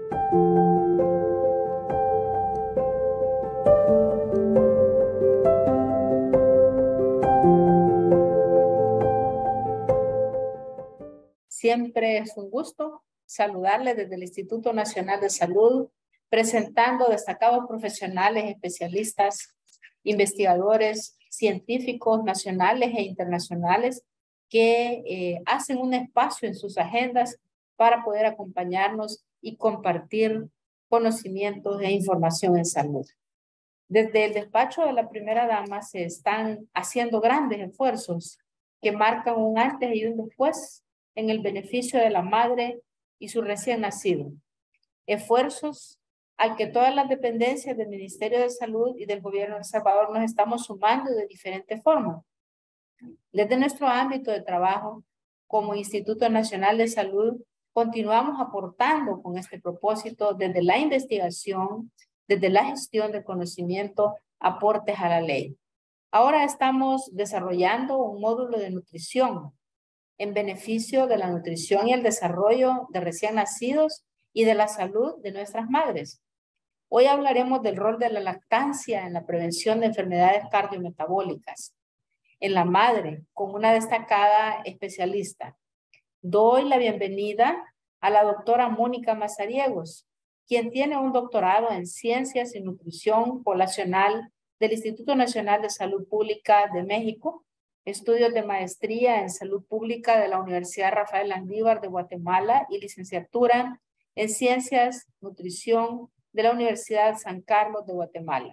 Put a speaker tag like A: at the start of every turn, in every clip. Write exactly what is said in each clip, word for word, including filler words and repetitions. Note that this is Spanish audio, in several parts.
A: Siempre es un gusto saludarles desde el Instituto Nacional de Salud, presentando destacados profesionales, especialistas, investigadores, científicos nacionales e internacionales que eh, hacen un espacio en sus agendas para poder acompañarnos y compartir conocimientos e información en salud. Desde el despacho de la primera dama se están haciendo grandes esfuerzos que marcan un antes y un después en el beneficio de la madre y su recién nacido. Esfuerzos al que todas las dependencias del Ministerio de Salud y del Gobierno de El Salvador nos estamos sumando de diferentes formas. Desde nuestro ámbito de trabajo, como Instituto Nacional de Salud, continuamos aportando con este propósito desde la investigación, desde la gestión de conocimiento, aportes a la ley. Ahora estamos desarrollando un módulo de nutrición en beneficio de la nutrición y el desarrollo de recién nacidos y de la salud de nuestras madres. Hoy hablaremos del rol de la lactancia en la prevención de enfermedades cardiometabólicas en la madre, con una destacada especialista. Doy la bienvenida a la doctora Mónica Mazariegos, quien tiene un doctorado en Ciencias y Nutrición Poblacional del Instituto Nacional de Salud Pública de México, estudios de maestría en Salud Pública de la Universidad Rafael Landívar de Guatemala y licenciatura en Ciencias Nutrición de la Universidad San Carlos de Guatemala.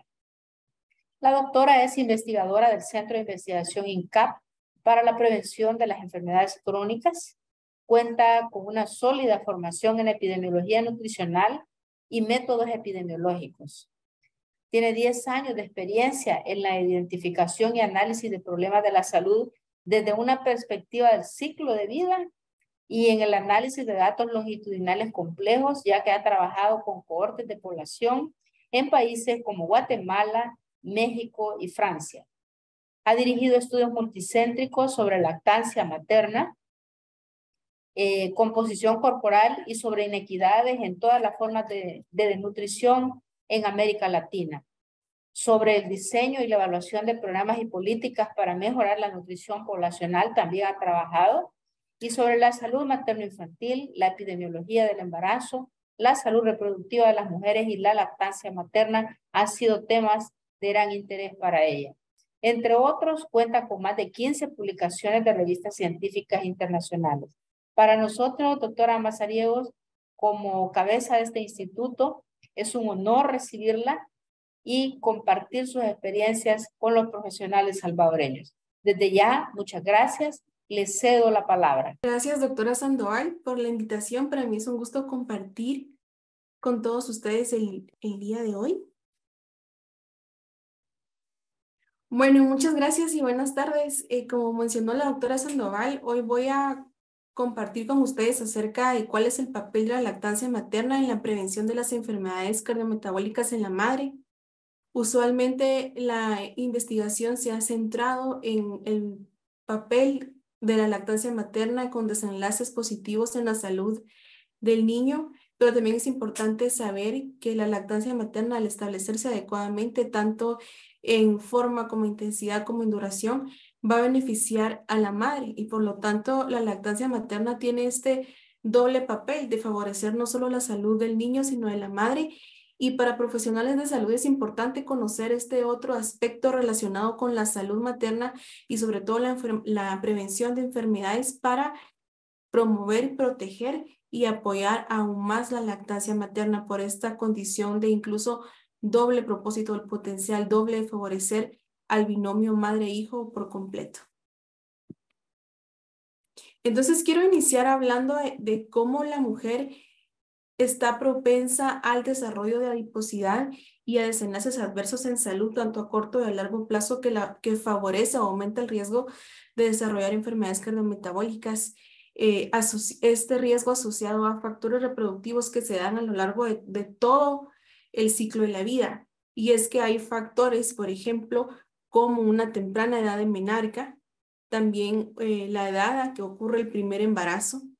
A: La doctora es investigadora del Centro de Investigación INCAP para la prevención de las enfermedades crónicas. Cuenta con una sólida formación en epidemiología nutricional y métodos epidemiológicos. Tiene diez años de experiencia en la identificación y análisis de problemas de la salud desde una perspectiva del ciclo de vida y en el análisis de datos longitudinales complejos, ya que ha trabajado con cohortes de población en países como Guatemala, México y Francia. Ha dirigido estudios multicéntricos sobre lactancia materna, eh, composición corporal y sobre inequidades en todas las formas de, de desnutrición en América Latina, sobre el diseño y la evaluación de programas y políticas para mejorar la nutrición poblacional también ha trabajado, y sobre la salud materno-infantil, la epidemiología del embarazo, la salud reproductiva de las mujeres y la lactancia materna han sido temas de gran interés para ella. Entre otros, cuenta con más de quince publicaciones de revistas científicas internacionales. Para nosotros, doctora Mazariegos, como cabeza de este instituto, es un honor recibirla y compartir sus experiencias con los profesionales salvadoreños. Desde ya, muchas gracias. Les cedo la palabra.
B: Gracias, doctora Sandoval, por la invitación. Para mí es un gusto compartir con todos ustedes el, el día de hoy. Bueno, muchas gracias y buenas tardes. Eh, como mencionó la doctora Sandoval, hoy voy a compartir con ustedes acerca de cuál es el papel de la lactancia materna en la prevención de las enfermedades cardiometabólicas en la madre. Usualmente la investigación se ha centrado en el papel de la lactancia materna con desenlaces positivos en la salud del niño, pero también es importante saber que la lactancia materna, al establecerse adecuadamente, tanto en forma como intensidad como en duración, va a beneficiar a la madre y por lo tanto la lactancia materna tiene este doble papel de favorecer no solo la salud del niño, sino de la madre. Y para profesionales de salud es importante conocer este otro aspecto relacionado con la salud materna y sobre todo la, la prevención de enfermedades para promover y proteger y apoyar aún más la lactancia materna por esta condición de incluso doble propósito, el potencial doble de favorecer al binomio madre-hijo por completo. Entonces quiero iniciar hablando de, de cómo la mujer está propensa al desarrollo de adiposidad y a desenlaces adversos en salud, tanto a corto y a largo plazo, que, la, que favorece o aumenta el riesgo de desarrollar enfermedades cardiometabólicas. Eh, este riesgo asociado a factores reproductivos que se dan a lo largo de, de todo el ciclo de la vida. Y es que hay factores, por ejemplo, como una temprana edad de menarca, también eh, la edad a que ocurre el primer embarazo,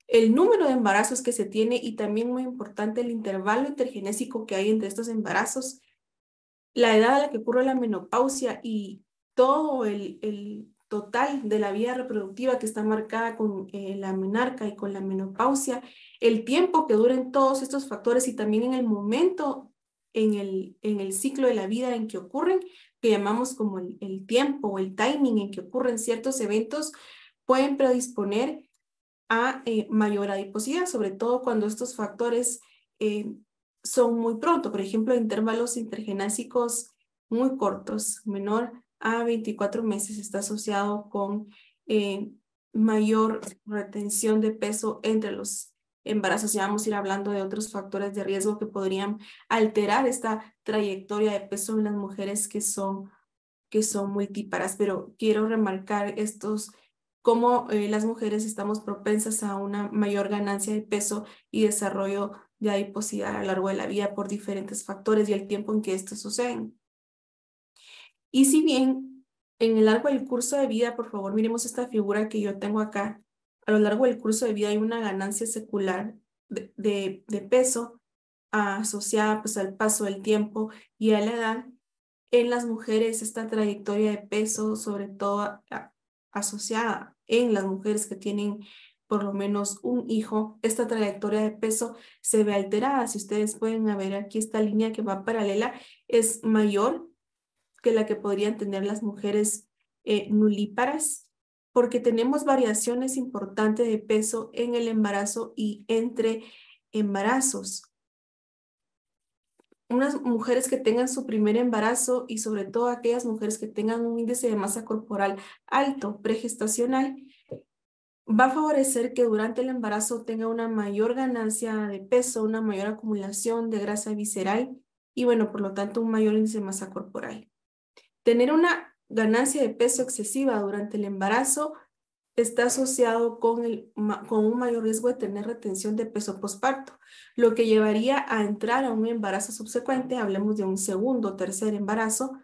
B: el número de embarazos que se tiene y también muy importante el intervalo intergenésico que hay entre estos embarazos, la edad a la que ocurre la menopausia y todo el, el total de la vida reproductiva que está marcada con eh, la menarca y con la menopausia, el tiempo que duren todos estos factores y también en el momento en el, en el ciclo de la vida en que ocurren, que llamamos como el, el tiempo o el timing en que ocurren ciertos eventos, pueden predisponer a eh, mayor adiposidad, sobre todo cuando estos factores eh, son muy pronto, por ejemplo, intervalos intergenésicos muy cortos, menor a veinticuatro meses, está asociado con eh, mayor retención de peso entre los embarazos. Ya vamos a ir hablando de otros factores de riesgo que podrían alterar esta trayectoria de peso en las mujeres que son, que son multíparas, pero quiero remarcar estos cómo eh, las mujeres estamos propensas a una mayor ganancia de peso y desarrollo de adiposidad a lo largo de la vida por diferentes factores y el tiempo en que estos suceden. Y si bien en el largo del curso de vida, por favor, miremos esta figura que yo tengo acá, a lo largo del curso de vida hay una ganancia secular de, de, de peso asociada pues al paso del tiempo y a la edad. En las mujeres esta trayectoria de peso, sobre todo a, asociada en las mujeres que tienen por lo menos un hijo, esta trayectoria de peso se ve alterada. Si ustedes pueden ver aquí esta línea que va paralela, es mayor que la que podrían tener las mujeres eh, nulíparas, porque tenemos variaciones importantes de peso en el embarazo y entre embarazos. Unas mujeres que tengan su primer embarazo y sobre todo aquellas mujeres que tengan un índice de masa corporal alto, pregestacional, va a favorecer que durante el embarazo tenga una mayor ganancia de peso, una mayor acumulación de grasa visceral y bueno, por lo tanto, un mayor índice de masa corporal. Tener una ganancia de peso excesiva durante el embarazo está asociado con, el, con un mayor riesgo de tener retención de peso posparto, lo que llevaría a entrar a un embarazo subsecuente, hablemos de un segundo o tercer embarazo,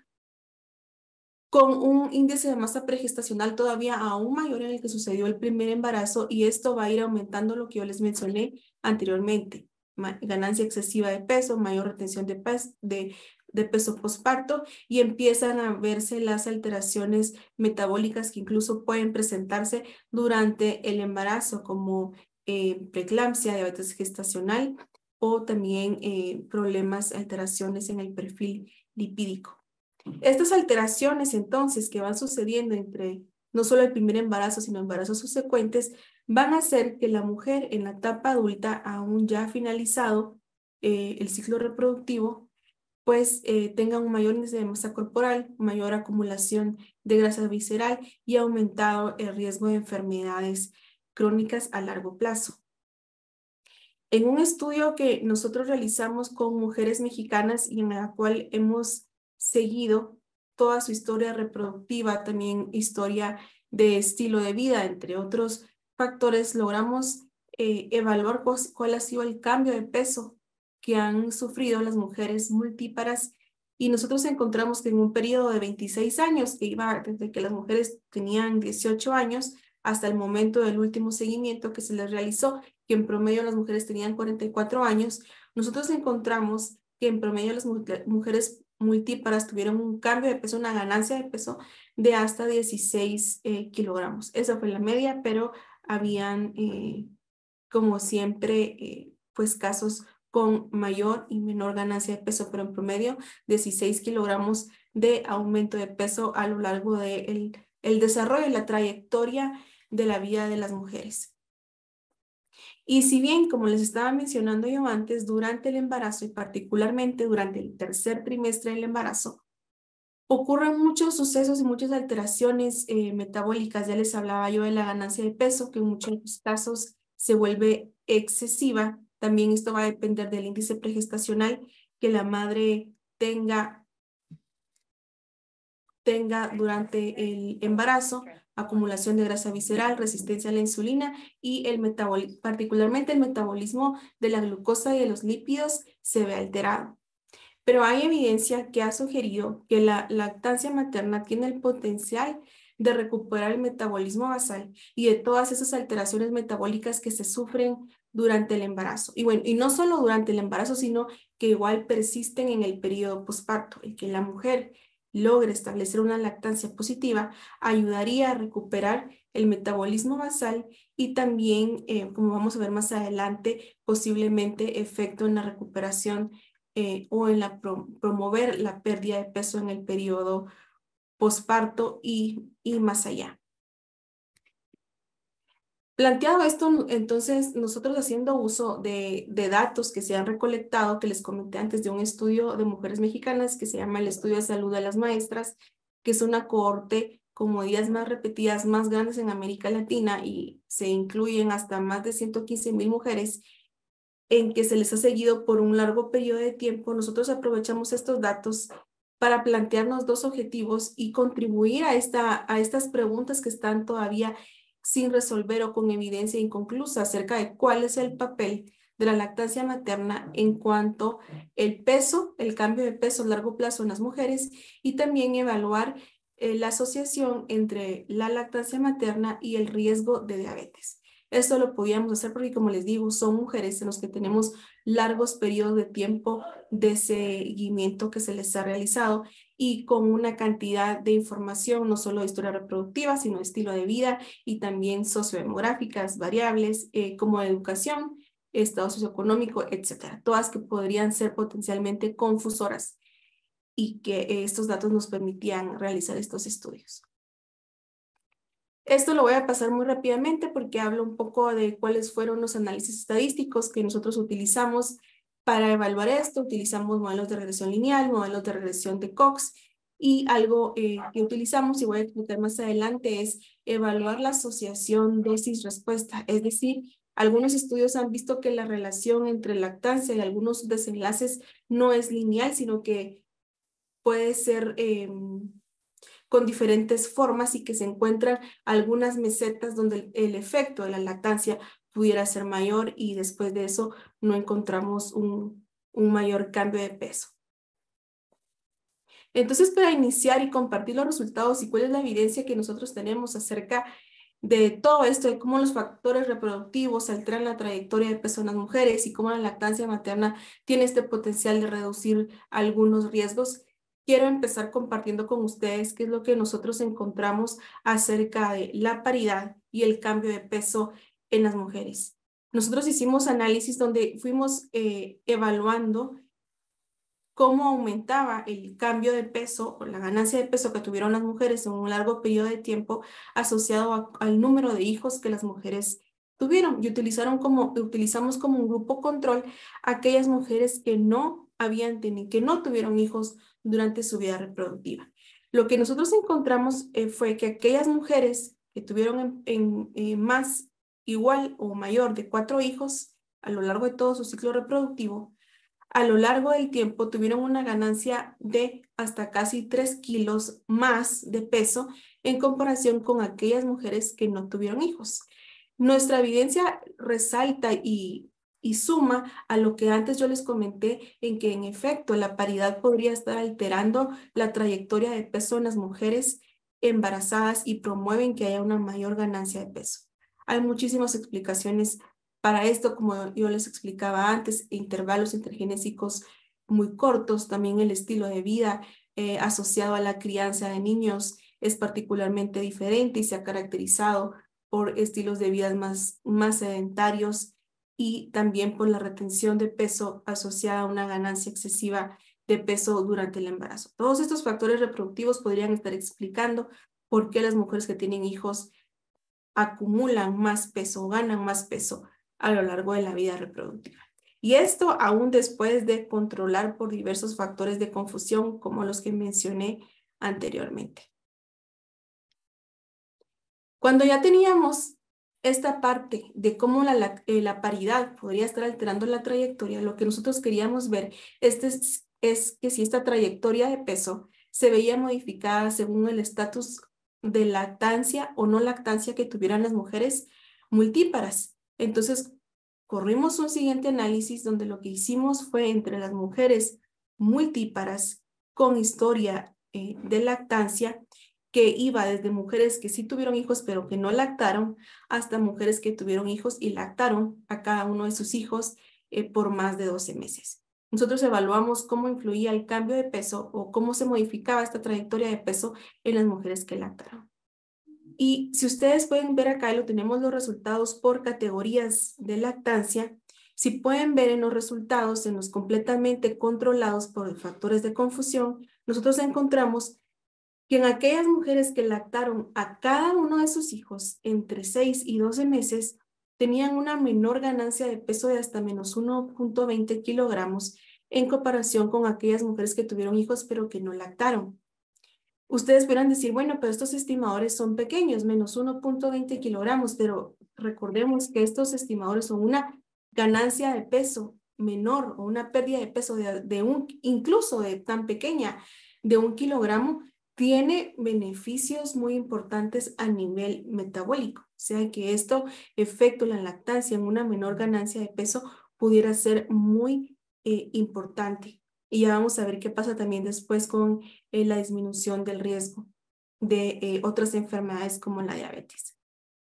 B: con un índice de masa pregestacional todavía aún mayor en el que sucedió el primer embarazo y esto va a ir aumentando lo que yo les mencioné anteriormente, ganancia excesiva de peso, mayor retención de, peso, de, de peso posparto y empiezan a verse las alteraciones metabólicas que incluso pueden presentarse durante el embarazo como eh, preeclampsia, diabetes gestacional o también eh, problemas, alteraciones en el perfil lipídico. Estas alteraciones entonces que van sucediendo entre no solo el primer embarazo, sino embarazos subsecuentes, van a hacer que la mujer en la etapa adulta, aún ya finalizado eh, el ciclo reproductivo, pues eh, tenga un mayor índice de masa corporal, mayor acumulación de grasa visceral y aumentado el riesgo de enfermedades crónicas a largo plazo. En un estudio que nosotros realizamos con mujeres mexicanas y en la cual hemos seguido toda su historia reproductiva, también historia de estilo de vida, entre otros factores, logramos eh, evaluar cuál, cuál ha sido el cambio de peso que han sufrido las mujeres multíparas y nosotros encontramos que en un periodo de veintiséis años, que iba desde que las mujeres tenían dieciocho años hasta el momento del último seguimiento que se les realizó, que en promedio las mujeres tenían cuarenta y cuatro años, nosotros encontramos que en promedio las mujeres multíparas tuvieron un cambio de peso, una ganancia de peso de hasta dieciséis eh, kilogramos. Esa fue la media, pero habían, eh, como siempre, eh, pues casos con mayor y menor ganancia de peso, pero en promedio dieciséis kilogramos de aumento de peso a lo largo del de el desarrollo y la trayectoria de la vida de las mujeres. Y si bien, como les estaba mencionando yo antes, durante el embarazo y particularmente durante el tercer trimestre del embarazo, ocurren muchos sucesos y muchas alteraciones eh, metabólicas. Ya les hablaba yo de la ganancia de peso, que en muchos casos se vuelve excesiva. También esto va a depender del índice pregestacional que la madre tenga, tenga durante el embarazo, acumulación de grasa visceral, resistencia a la insulina y el metabolismo, particularmente el metabolismo de la glucosa y de los lípidos se ve alterado. Pero hay evidencia que ha sugerido que la lactancia materna tiene el potencial de recuperar el metabolismo basal y de todas esas alteraciones metabólicas que se sufren durante el embarazo. Y bueno, y no solo durante el embarazo, sino que igual persisten en el periodo posparto. El que la mujer logre establecer una lactancia positiva ayudaría a recuperar el metabolismo basal y también, eh, como vamos a ver más adelante, posiblemente efecto en la recuperación eh, o en la pro promover la pérdida de peso en el periodo posparto y, y más allá. Planteado esto, entonces, nosotros haciendo uso de, de datos que se han recolectado, que les comenté antes de un estudio de mujeres mexicanas que se llama el Estudio de Salud de las Maestras, que es una cohorte con medidas más repetidas, más grandes en América Latina y se incluyen hasta más de ciento quince mil mujeres en que se les ha seguido por un largo periodo de tiempo. Nosotros aprovechamos estos datos para plantearnos dos objetivos y contribuir a, esta, a estas preguntas que están todavía sin resolver o con evidencia inconclusa acerca de cuál es el papel de la lactancia materna en cuanto el peso, el cambio de peso a largo plazo en las mujeres y también evaluar eh, la asociación entre la lactancia materna y el riesgo de diabetes. Esto lo podíamos hacer porque, como les digo, son mujeres en los que tenemos largos periodos de tiempo de seguimiento que se les ha realizado y con una cantidad de información, no solo de historia reproductiva, sino de estilo de vida y también sociodemográficas, variables eh, como educación, estado socioeconómico, etcétera. Todas que podrían ser potencialmente confusoras y que eh, estos datos nos permitían realizar estos estudios. Esto lo voy a pasar muy rápidamente porque hablo un poco de cuáles fueron los análisis estadísticos que nosotros utilizamos para evaluar esto. Utilizamos modelos de regresión lineal, modelos de regresión de Cox y algo eh, que utilizamos y voy a explicar más adelante es evaluar la asociación dosis-respuesta. Es decir, algunos estudios han visto que la relación entre lactancia y algunos desenlaces no es lineal, sino que puede ser Eh, con diferentes formas y que se encuentran algunas mesetas donde el, el efecto de la lactancia pudiera ser mayor y después de eso no encontramos un, un mayor cambio de peso. Entonces, para iniciar y compartir los resultados y cuál es la evidencia que nosotros tenemos acerca de todo esto, de cómo los factores reproductivos alteran la trayectoria de peso en las mujeres y cómo la lactancia materna tiene este potencial de reducir algunos riesgos, quiero empezar compartiendo con ustedes qué es lo que nosotros encontramos acerca de la paridad y el cambio de peso en las mujeres. Nosotros hicimos análisis donde fuimos eh, evaluando cómo aumentaba el cambio de peso o la ganancia de peso que tuvieron las mujeres en un largo periodo de tiempo asociado a, al número de hijos que las mujeres tuvieron. Y utilizaron como, utilizamos como un grupo control aquellas mujeres que no habían tenido, que no tuvieron hijos durante su vida reproductiva. Lo que nosotros encontramos eh, fue que aquellas mujeres que tuvieron en, en, en más igual o mayor de cuatro hijos a lo largo de todo su ciclo reproductivo, a lo largo del tiempo tuvieron una ganancia de hasta casi tres kilos más de peso en comparación con aquellas mujeres que no tuvieron hijos. Nuestra evidencia resalta y, y suma a lo que antes yo les comenté en que en efecto la paridad podría estar alterando la trayectoria de peso en las mujeres embarazadas y promueven que haya una mayor ganancia de peso. Hay muchísimas explicaciones para esto, como yo les explicaba antes, intervalos intergenésicos muy cortos, también el estilo de vida eh, asociado a la crianza de niños es particularmente diferente y se ha caracterizado por estilos de vida más, más sedentarios y también por la retención de peso asociada a una ganancia excesiva de peso durante el embarazo. Todos estos factores reproductivos podrían estar explicando por qué las mujeres que tienen hijos acumulan más peso o ganan más peso a lo largo de la vida reproductiva. Y esto aún después de controlar por diversos factores de confusión como los que mencioné anteriormente. Cuando ya teníamos esta parte de cómo la, la, eh, la paridad podría estar alterando la trayectoria, lo que nosotros queríamos ver este es, es que si esta trayectoria de peso se veía modificada según el estatus de lactancia o no lactancia que tuvieran las mujeres multíparas. Entonces, corrimos un siguiente análisis donde lo que hicimos fue entre las mujeres multíparas con historia eh, de lactancia, que iba desde mujeres que sí tuvieron hijos pero que no lactaron, hasta mujeres que tuvieron hijos y lactaron a cada uno de sus hijos eh, por más de doce meses. Nosotros evaluamos cómo influía el cambio de peso o cómo se modificaba esta trayectoria de peso en las mujeres que lactaron. Y si ustedes pueden ver acá, lo tenemos los resultados por categorías de lactancia. Si pueden ver en los resultados, en los completamente controlados por factores de confusión, nosotros encontramos que en aquellas mujeres que lactaron a cada uno de sus hijos entre seis y doce meses, tenían una menor ganancia de peso de hasta menos uno punto veinte kilogramos en comparación con aquellas mujeres que tuvieron hijos pero que no lactaron. Ustedes podrán decir, bueno, pero estos estimadores son pequeños, menos uno punto veinte kilogramos, pero recordemos que estos estimadores son una ganancia de peso menor o una pérdida de peso de, de un, incluso de tan pequeña, de un kilogramo, tiene beneficios muy importantes a nivel metabólico. O sea que esto, efecto la lactancia en una menor ganancia de peso, pudiera ser muy eh, importante. Y ya vamos a ver qué pasa también después con eh, la disminución del riesgo de eh, otras enfermedades como la diabetes.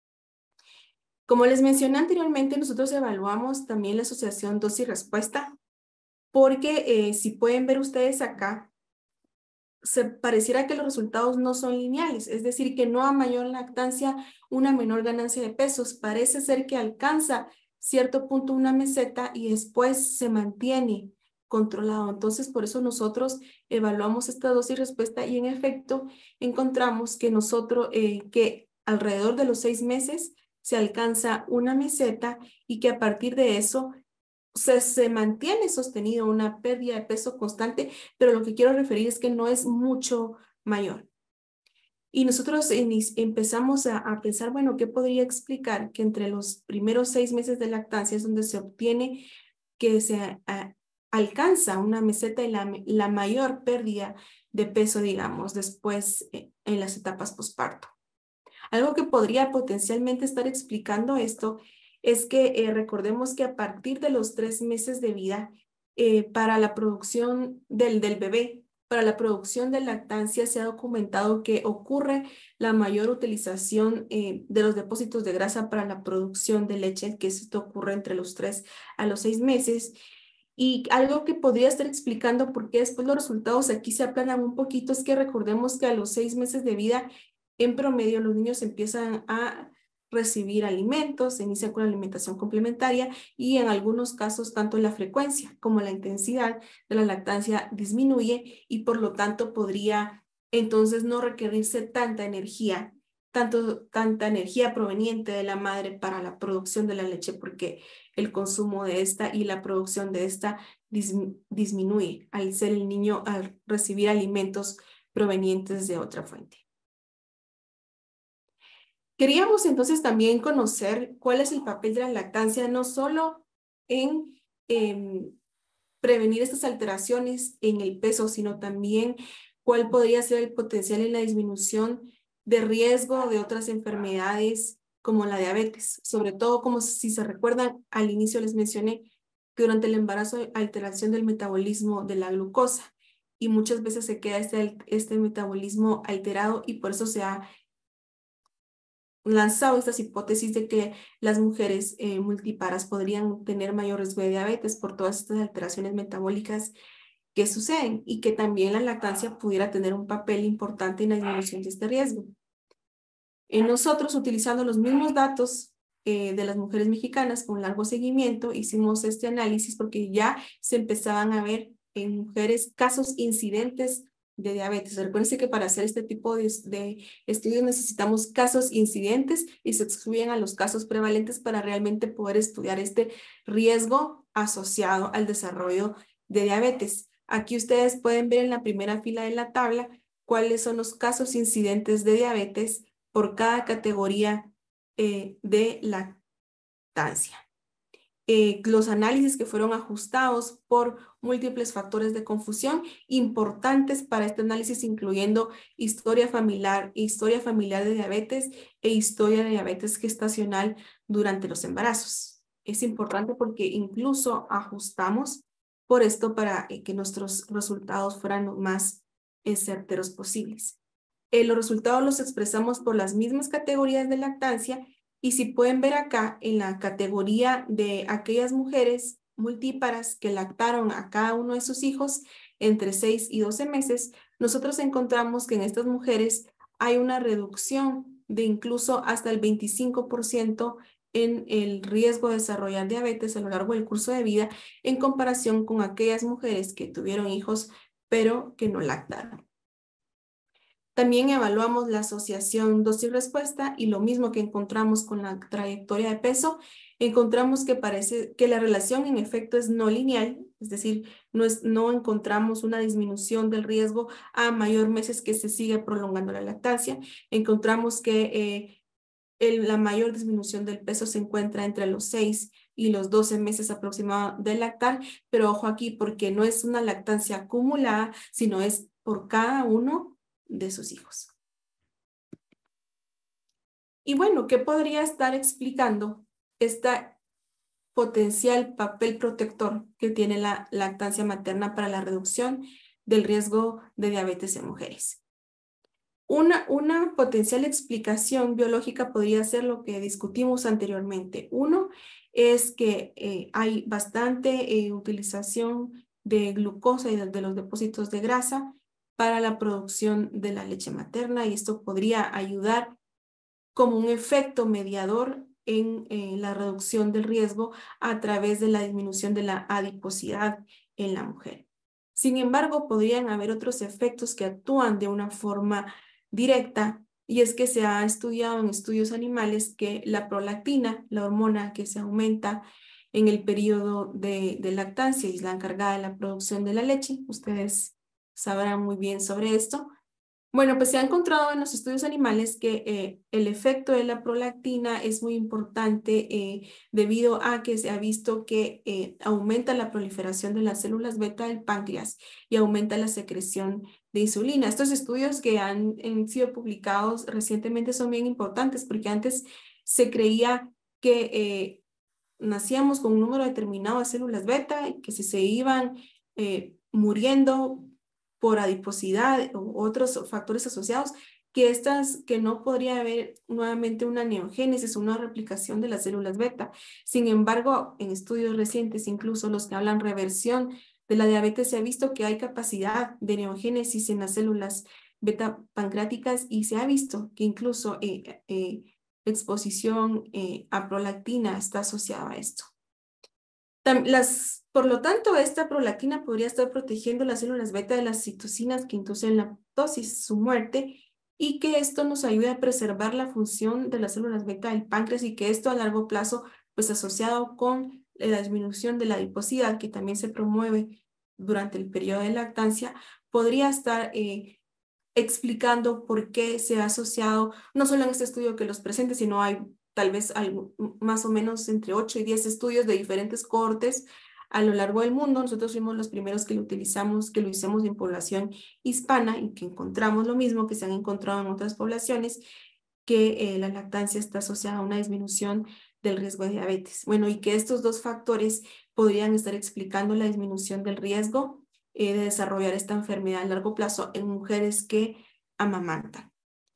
B: Como les mencioné anteriormente, nosotros evaluamos también la asociación dosis-respuesta, porque eh, si pueden ver ustedes acá, se pareciera que los resultados no son lineales, es decir, que no a mayor lactancia, una menor ganancia de pesos. Parece ser que alcanza cierto punto una meseta y después se mantiene controlado. Entonces, por eso nosotros evaluamos esta dosis respuesta y en efecto encontramos que nosotros, eh, que alrededor de los seis meses se alcanza una meseta y que a partir de eso se, se mantiene sostenido una pérdida de peso constante, pero lo que quiero referir es que no es mucho mayor. Y nosotros empezamos a, a pensar, bueno, ¿qué podría explicar que entre los primeros seis meses de lactancia es donde se obtiene que se a, alcanza una meseta y la, la mayor pérdida de peso, digamos, después eh, en las etapas posparto? Algo que podría potencialmente estar explicando esto es que eh, recordemos que a partir de los tres meses de vida, eh, para la producción del, del bebé, para la producción de lactancia, se ha documentado que ocurre la mayor utilización eh, de los depósitos de grasa para la producción de leche, que esto ocurre entre los tres a los seis meses. Y algo que podría estar explicando por qué después los resultados aquí se aplanan un poquito es que recordemos que a los seis meses de vida, en promedio, los niños empiezan a recibir alimentos, se inicia con la alimentación complementaria y en algunos casos tanto la frecuencia como la intensidad de la lactancia disminuye y por lo tanto podría entonces no requerirse tanta energía, tanto, tanta energía proveniente de la madre para la producción de la leche porque el consumo de esta y la producción de esta dis, disminuye al ser el niño, al recibir alimentos provenientes de otra fuente. Queríamos entonces también conocer cuál es el papel de la lactancia, no solo en eh, prevenir estas alteraciones en el peso, sino también cuál podría ser el potencial en la disminución de riesgo de otras enfermedades como la diabetes. Sobre todo, como si se recuerdan, al inicio les mencioné que durante el embarazo hay alteración del metabolismo de la glucosa y muchas veces se queda este, este metabolismo alterado y por eso se ha lanzado estas hipótesis de que las mujeres eh, multiparas podrían tener mayor riesgo de diabetes por todas estas alteraciones metabólicas que suceden y que también la lactancia pudiera tener un papel importante en la disminución de este riesgo. Eh, nosotros, utilizando los mismos datos eh, de las mujeres mexicanas con largo seguimiento, hicimos este análisis porque ya se empezaban a ver en mujeres casos incidentes de diabetes. Recuerden que para hacer este tipo de, de estudios necesitamos casos incidentes y se excluyen a los casos prevalentes para realmente poder estudiar este riesgo asociado al desarrollo de diabetes. Aquí ustedes pueden ver en la primera fila de la tabla cuáles son los casos incidentes de diabetes por cada categoría eh, de lactancia. Eh, los análisis que fueron ajustados por múltiples factores de confusión importantes para este análisis, incluyendo historia familiar, historia familiar de diabetes e historia de diabetes gestacional durante los embarazos. Es importante porque incluso ajustamos por esto para eh, que nuestros resultados fueran lo más eh, certeros posibles. Eh, los resultados los expresamos por las mismas categorías de lactancia y si pueden ver acá en la categoría de aquellas mujeres multíparas que lactaron a cada uno de sus hijos entre seis y doce meses, nosotros encontramos que en estas mujeres hay una reducción de incluso hasta el veinticinco por ciento en el riesgo de desarrollar diabetes a lo largo del curso de vida en comparación con aquellas mujeres que tuvieron hijos pero que no lactaron. También evaluamos la asociación dosis-respuesta y lo mismo que encontramos con la trayectoria de peso, encontramos que parece que la relación en efecto es no lineal, es decir, no, es, no encontramos una disminución del riesgo a mayor meses que se sigue prolongando la lactancia. Encontramos que eh, el, la mayor disminución del peso se encuentra entre los seis y los doce meses aproximados de lactar, pero ojo aquí porque no es una lactancia acumulada, sino es por cada uno de sus hijos. Y bueno, ¿qué podría estar explicando este potencial papel protector que tiene la lactancia materna para la reducción del riesgo de diabetes en mujeres? Una, una potencial explicación biológica podría ser lo que discutimos anteriormente. Uno es que eh, hay bastante eh, utilización de glucosa y de, de los depósitos de grasa para la producción de la leche materna y esto podría ayudar como un efecto mediador en eh, la reducción del riesgo a través de la disminución de la adiposidad en la mujer. Sin embargo, podrían haber otros efectos que actúan de una forma directa y es que se ha estudiado en estudios animales que la prolactina, la hormona que se aumenta en el periodo de, de lactancia y es la encargada de la producción de la leche, ustedes sabrán muy bien sobre esto. Bueno, pues se ha encontrado en los estudios animales que eh, el efecto de la prolactina es muy importante eh, debido a que se ha visto que eh, aumenta la proliferación de las células beta del páncreas y aumenta la secreción de insulina. Estos estudios que han, han sido publicados recientemente son bien importantes porque antes se creía que eh, nacíamos con un número determinado de células beta y que si se iban eh, muriendo por adiposidad u otros factores asociados, que estas, que no podría haber nuevamente una neogénesis, una replicación de las células beta. Sin embargo, en estudios recientes, incluso los que hablan reversión de la diabetes, se ha visto que hay capacidad de neogénesis en las células beta pancreáticas y se ha visto que incluso eh, eh, exposición eh, a prolactina está asociada a esto. Las, por lo tanto, esta prolactina podría estar protegiendo las células beta de las citocinas que inducen la apoptosis, su muerte, y que esto nos ayude a preservar la función de las células beta del páncreas y que esto a largo plazo, pues asociado con la disminución de la adiposidad, que también se promueve durante el periodo de lactancia, podría estar eh, explicando por qué se ha asociado, no solo en este estudio que los presente, sino hay tal vez algo, más o menos entre ocho y diez estudios de diferentes cohortes a lo largo del mundo. Nosotros fuimos los primeros que lo utilizamos, que lo hicimos en población hispana y que encontramos lo mismo que se han encontrado en otras poblaciones, que eh, la lactancia está asociada a una disminución del riesgo de diabetes. Bueno, y que estos dos factores podrían estar explicando la disminución del riesgo eh, de desarrollar esta enfermedad a largo plazo en mujeres que amamantan.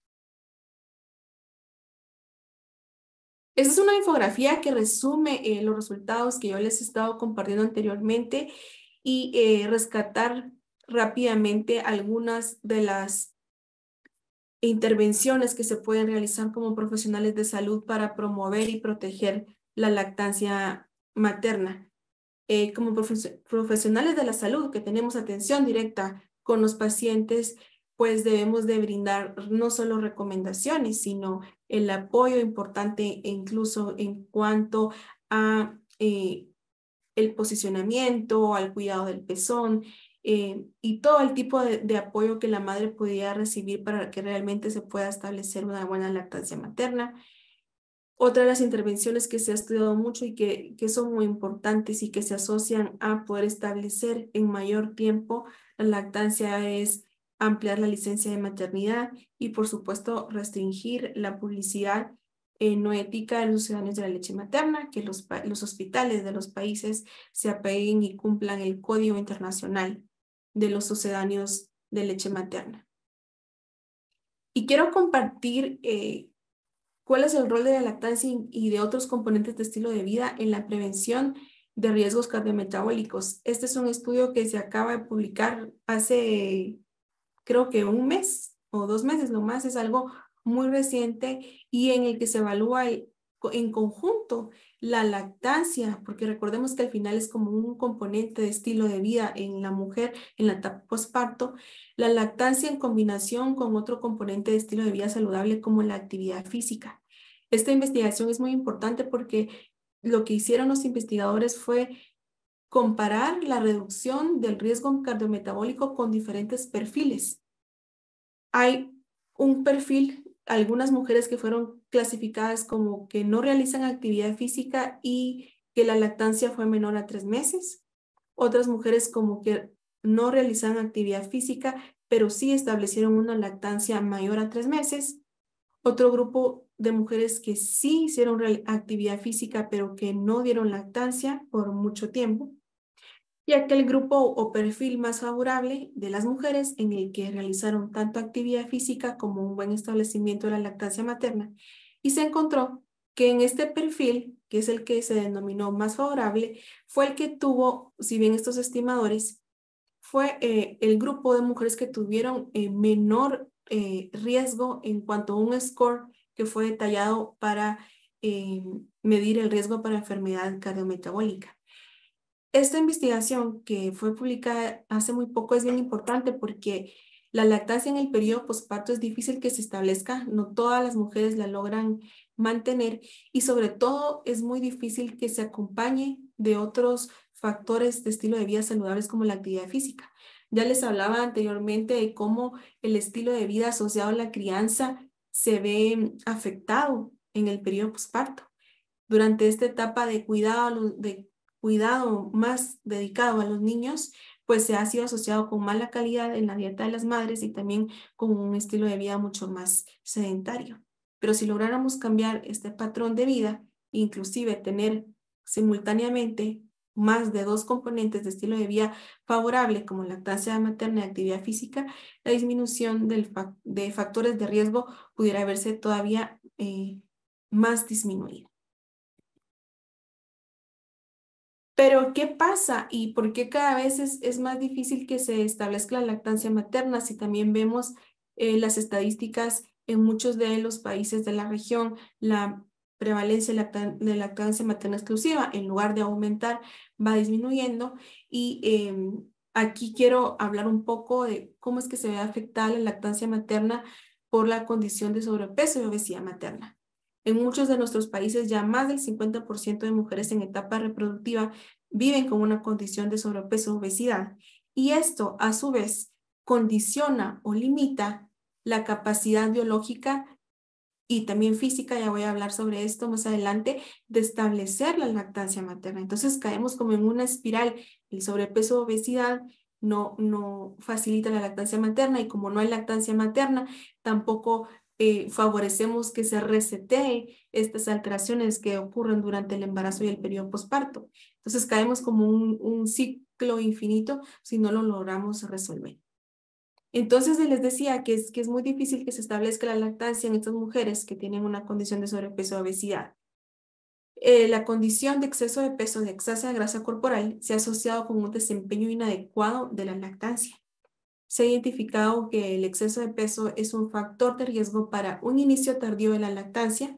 B: Esta es una infografía que resume eh, los resultados que yo les he estado compartiendo anteriormente y eh, rescatar rápidamente algunas de las intervenciones que se pueden realizar como profesionales de salud para promover y proteger la lactancia materna. Eh, como profe- profesionales de la salud que tenemos atención directa con los pacientes, pues debemos de brindar no solo recomendaciones, sino el apoyo importante e incluso en cuanto a eh, el posicionamiento, al cuidado del pezón eh, y todo el tipo de, de apoyo que la madre pudiera recibir para que realmente se pueda establecer una buena lactancia materna. Otra de las intervenciones que se ha estudiado mucho y que, que son muy importantes y que se asocian a poder establecer en mayor tiempo la lactancia es ampliar la licencia de maternidad y, por supuesto, restringir la publicidad eh, no ética de los ciudadanos de la leche materna, que los, los hospitales de los países se apeguen y cumplan el Código Internacional de los sucedáneos de leche materna. Y quiero compartir eh, cuál es el rol de la lactancia y de otros componentes de estilo de vida en la prevención de riesgos cardiometabólicos. Este es un estudio que se acaba de publicar hace, creo que un mes o dos meses nomás, es algo muy reciente y en el que se evalúa el, en conjunto la lactancia, porque recordemos que al final es como un componente de estilo de vida en la mujer en la etapa postparto, la lactancia en combinación con otro componente de estilo de vida saludable como la actividad física. Esta investigación es muy importante porque lo que hicieron los investigadores fue comparar la reducción del riesgo cardiometabólico con diferentes perfiles. Hay un perfil, algunas mujeres que fueron clasificadas como que no realizan actividad física y que la lactancia fue menor a tres meses. Otras mujeres como que no realizan actividad física, pero sí establecieron una lactancia mayor a tres meses. Otro grupo de mujeres que sí hicieron actividad física, pero que no dieron lactancia por mucho tiempo. Y aquel grupo o perfil más favorable de las mujeres en el que realizaron tanto actividad física como un buen establecimiento de la lactancia materna. Y se encontró que en este perfil, que es el que se denominó más favorable, fue el que tuvo, si bien estos estimadores, fue eh, el grupo de mujeres que tuvieron eh, menor eh, riesgo en cuanto a un score que fue detallado para eh, medir el riesgo para enfermedad cardiometabólica. Esta investigación que fue publicada hace muy poco es bien importante porque la lactancia en el periodo posparto es difícil que se establezca, no todas las mujeres la logran mantener y sobre todo es muy difícil que se acompañe de otros factores de estilo de vida saludables como la actividad física. Ya les hablaba anteriormente de cómo el estilo de vida asociado a la crianza se ve afectado en el periodo posparto. Durante esta etapa de cuidado, de cuidado más dedicado a los niños, pues se ha sido asociado con mala calidad en la dieta de las madres y también con un estilo de vida mucho más sedentario. Pero si lográramos cambiar este patrón de vida, inclusive tener simultáneamente más de dos componentes de estilo de vida favorable como lactancia materna y actividad física, la disminución del fa de factores de riesgo pudiera verse todavía eh, más disminuida. Pero, ¿qué pasa y por qué cada vez es, es más difícil que se establezca la lactancia materna? Si también vemos eh, las estadísticas en muchos de los países de la región, la prevalencia de, lactan de lactancia materna exclusiva, en lugar de aumentar, va disminuyendo. Y eh, aquí quiero hablar un poco de cómo es que se ve afectada la lactancia materna por la condición de sobrepeso y obesidad materna. En muchos de nuestros países ya más del cincuenta por ciento de mujeres en etapa reproductiva viven con una condición de sobrepeso o obesidad y esto a su vez condiciona o limita la capacidad biológica y también física, ya voy a hablar sobre esto más adelante, de establecer la lactancia materna. Entonces caemos como en una espiral, el sobrepeso o obesidad no, no facilita la lactancia materna y como no hay lactancia materna, tampoco eh, favorecemos que se resetee estas alteraciones que ocurren durante el embarazo y el periodo posparto. Entonces caemos como un, un ciclo infinito si no lo logramos resolver. Entonces les decía que es, que es muy difícil que se establezca la lactancia en estas mujeres que tienen una condición de sobrepeso o obesidad. Eh, la condición de exceso de peso, de exceso de grasa corporal, se ha asociado con un desempeño inadecuado de la lactancia. Se ha identificado que el exceso de peso es un factor de riesgo para un inicio tardío de la lactancia.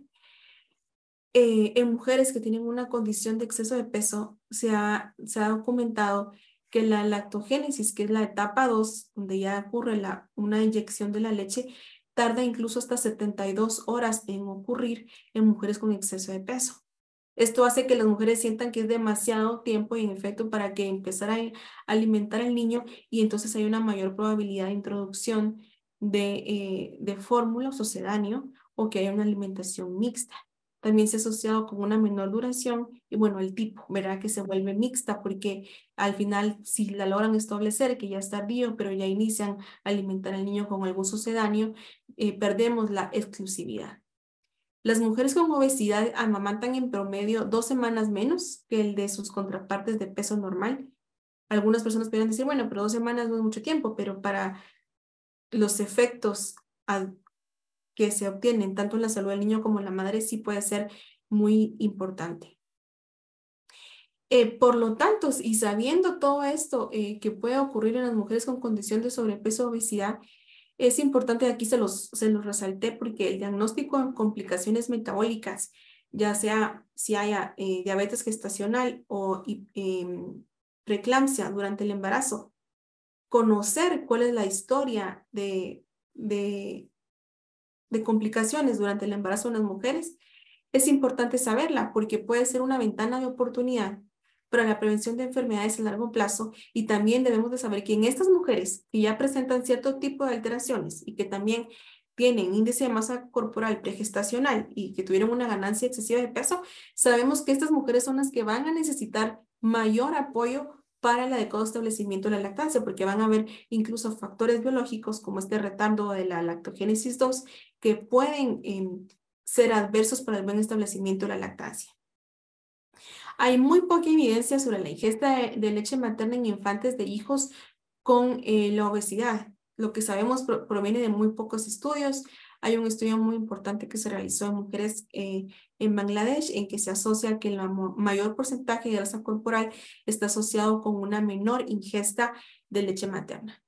B: Eh, en mujeres que tienen una condición de exceso de peso, se ha, se ha documentado que la lactogénesis, que es la etapa dos, donde ya ocurre la, una inyección de la leche, tarda incluso hasta setenta y dos horas en ocurrir en mujeres con exceso de peso. Esto hace que las mujeres sientan que es demasiado tiempo y en efecto para que empezar a alimentar al niño y entonces hay una mayor probabilidad de introducción de, eh, de fórmula o sucedáneo o que haya una alimentación mixta. También se ha asociado con una menor duración y bueno, el tipo, ¿verdad? Que se vuelve mixta porque al final si la logran establecer que ya es tardío, pero ya inician a alimentar al niño con algún sucedáneo, eh, perdemos la exclusividad. Las mujeres con obesidad amamantan en promedio dos semanas menos que el de sus contrapartes de peso normal. Algunas personas podrían decir, bueno, pero dos semanas no es mucho tiempo, pero para los efectos que se obtienen tanto en la salud del niño como en la madre sí puede ser muy importante. Eh, por lo tanto, y sabiendo todo esto eh, que puede ocurrir en las mujeres con condición de sobrepeso o obesidad, es importante, aquí se los, se los resalté, porque el diagnóstico de complicaciones metabólicas, ya sea si haya eh, diabetes gestacional o eh, preeclampsia durante el embarazo, conocer cuál es la historia de, de, de complicaciones durante el embarazo de las mujeres, es importante saberla porque puede ser una ventana de oportunidad para la prevención de enfermedades a largo plazo, y también debemos de saber que en estas mujeres que ya presentan cierto tipo de alteraciones y que también tienen índice de masa corporal pregestacional y que tuvieron una ganancia excesiva de peso, sabemos que estas mujeres son las que van a necesitar mayor apoyo para el adecuado establecimiento de la lactancia, porque van a haber incluso factores biológicos como este retardo de la lactogénesis dos que pueden eh, ser adversos para el buen establecimiento de la lactancia. Hay muy poca evidencia sobre la ingesta de, de leche materna en infantes de hijos con eh, la obesidad. Lo que sabemos pro, proviene de muy pocos estudios. Hay un estudio muy importante que se realizó en mujeres eh, en Bangladesh, en que se asocia que el mayor porcentaje de grasa corporal está asociado con una menor ingesta de leche materna.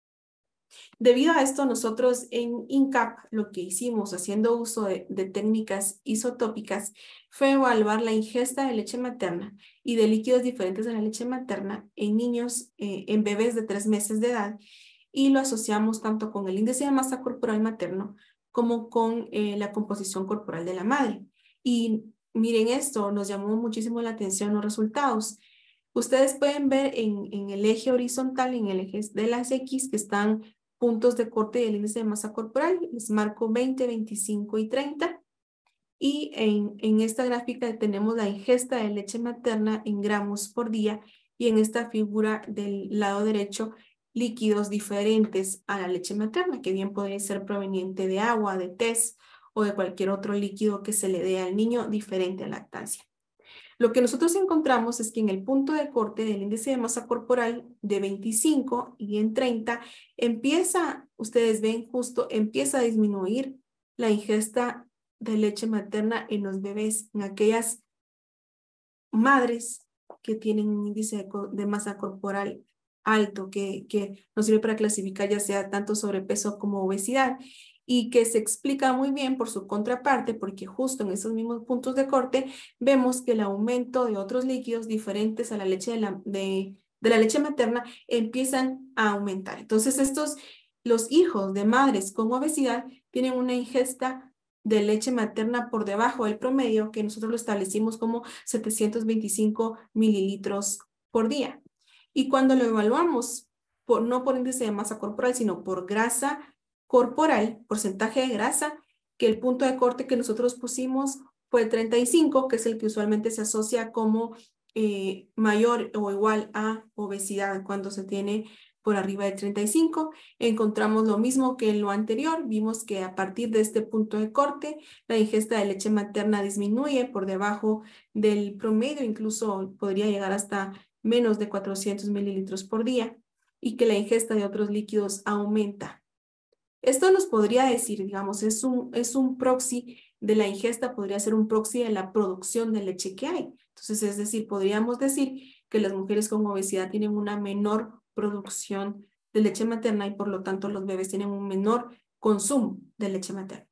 B: Debido a esto, nosotros en INCAP lo que hicimos, haciendo uso de, de técnicas isotópicas, fue evaluar la ingesta de leche materna y de líquidos diferentes de la leche materna en niños, eh, en bebés de tres meses de edad, y lo asociamos tanto con el índice de masa corporal materno como con eh, la composición corporal de la madre. Y miren esto, nos llamó muchísimo la atención los resultados. Ustedes pueden ver en, en el eje horizontal, en el eje de las X, que están puntos de corte del índice de masa corporal. Les marco veinte, veinticinco y treinta. Y en, en esta gráfica tenemos la ingesta de leche materna en gramos por día, y en esta figura del lado derecho, líquidos diferentes a la leche materna, que bien podría ser proveniente de agua, de test o de cualquier otro líquido que se le dé al niño diferente a lactancia. Lo que nosotros encontramos es que en el punto de corte del índice de masa corporal de veinticinco y en treinta, empieza, ustedes ven justo, empieza a disminuir la ingesta de leche materna en los bebés, en aquellas madres que tienen un índice de, de masa corporal alto, que, que nos sirve para clasificar ya sea tanto sobrepeso como obesidad, y que se explica muy bien por su contraparte, porque justo en esos mismos puntos de corte vemos que el aumento de otros líquidos diferentes a la leche de la, de, de la leche materna empiezan a aumentar. Entonces estos, los hijos de madres con obesidad tienen una ingesta de leche materna por debajo del promedio, que nosotros lo establecimos como setecientos veinticinco mililitros por día. Y cuando lo evaluamos, por, no por índice de masa corporal, sino por grasa corporal, porcentaje de grasa, que el punto de corte que nosotros pusimos fue treinta y cinco, que es el que usualmente se asocia como eh, mayor o igual a obesidad cuando se tiene por arriba de treinta y cinco. Encontramos lo mismo que en lo anterior. Vimos que a partir de este punto de corte, la ingesta de leche materna disminuye por debajo del promedio, incluso podría llegar hasta menos de cuatrocientos mililitros por día, y que la ingesta de otros líquidos aumenta. Esto nos podría decir, digamos, es un, es un proxy de la ingesta, podría ser un proxy de la producción de leche que hay. Entonces, es decir, podríamos decir que las mujeres con obesidad tienen una menor producción de leche materna y por lo tanto los bebés tienen un menor consumo de leche materna.